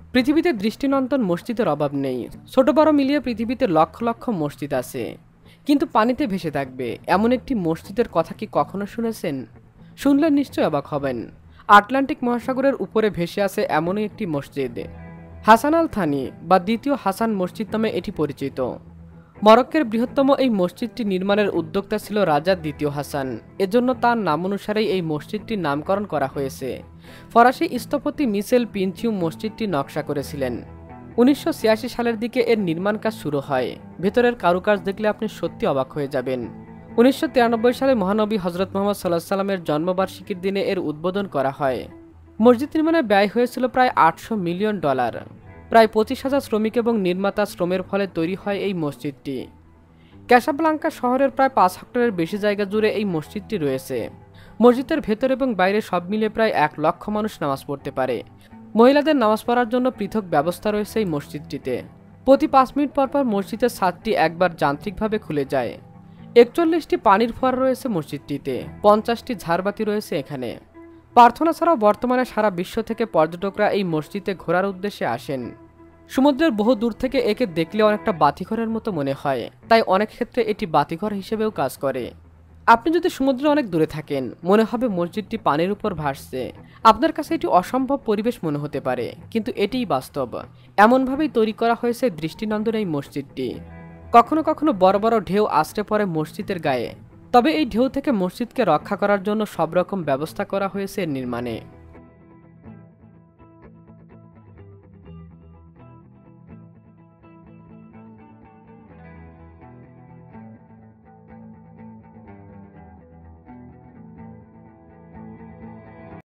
পৃথিবীতে দৃষ্টিনন্দন মসজিদের অভাব নেই। ছোট বড় মিলিয়ে পৃথিবীতে লক্ষ লক্ষ মসজিদ আছে, কিন্তু পানিতে ভেসে থাকবে এমন একটি মসজিদের কথা কি কখনো শুনেছেন? শুনলে নিশ্চয় অবাক হবেন। আটলান্টিক মহাসাগরের উপরে ভেসে আছে এমনই একটি মসজিদ। হাসান আল থানি বা দ্বিতীয় হাসান মসজিদ নামে এটি পরিচিত। মরক্কোর বৃহত্তম এই মসজিদটি নির্মাণের উদ্যোক্তা ছিল রাজা দ্বিতীয় হাসান। এজন্য তার নাম অনুসারেই এই মসজিদটির নামকরণ করা হয়েছে। ফরাসি স্থপতি মিশেল পিনচিউ মসজিদটি নকশা করেছিলেন। 1986 সালের দিকে এর নির্মাণ কাজ শুরু হয়। ভেতরের কারুকাজ দেখলে আপনি সত্যি অবাক হয়ে যাবেন। 1993 সালে মহানবী হজরত মোহাম্মদ সাল্লাল্লাহু আলাইহি সাল্লামের জন্মবার্ষিকীর দিনে এর উদ্বোধন করা হয়। মসজিদ নির্মাণে ব্যয় হয়েছিল প্রায় $800 মিলিয়ন। প্রায় 25,000 শ্রমিক এবং নির্মাতা শ্রমের ফলে তৈরি হয় এই মসজিদটি। ক্যাসাব্লাঙ্কা শহরের প্রায় 5 হেক্টরের বেশি জায়গা জুড়ে এই মসজিদটি রয়েছে। মসজিদের ভেতর এবং বাইরে সব মিলে প্রায় 1 লক্ষ মানুষ নামাজ পড়তে পারে। মহিলাদের নামাজ পড়ার জন্য পৃথক ব্যবস্থা রয়েছে এই মসজিদটিতে। প্রতি 5 মিনিট পর পর মসজিদের ছাদটি একবার যান্ত্রিকভাবে খুলে যায়। 41টি পানির ফোয়ারা রয়েছে মসজিদটিতে। 50টি ঝাড়বাতি রয়েছে এখানে। প্রার্থনা ছাড়াও বর্তমানে সারা বিশ্ব থেকে পর্যটকরা এই মসজিদে ঘোরার উদ্দেশ্যে আসেন। সমুদ্রের বহু দূর থেকে একে দেখলে অনেকটা বাতিঘরের মতো মনে হয়, তাই অনেক ক্ষেত্রে এটি বাতিঘর হিসেবেও কাজ করে। আপনি যদি সমুদ্রে অনেক দূরে থাকেন, মনে হবে মসজিদটি পানির উপর ভাসছে। আপনার কাছে এটি অসম্ভব পরিবেশ মনে হতে পারে, কিন্তু এটিই বাস্তব। এমনভাবেই তৈরি করা হয়েছে দৃষ্টিনন্দন এই মসজিদটি। কখনো কখনো বড় বড় ঢেউ আছড়ে পড়ে মসজিদের গায়ে, তবে এই ঢেউ থেকে মসজিদকে রক্ষা করার জন্য সব রকম ব্যবস্থা করা হয়েছে এর নির্মাণে।